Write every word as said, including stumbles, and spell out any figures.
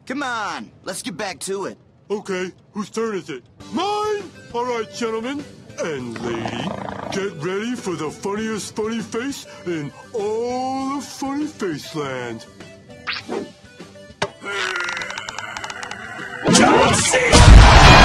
Come on, let's get back to it. Okay, whose turn is it? Mine! All right, gentlemen and lady, get ready for the funniest funny face in all of Funny Face Land. Josie!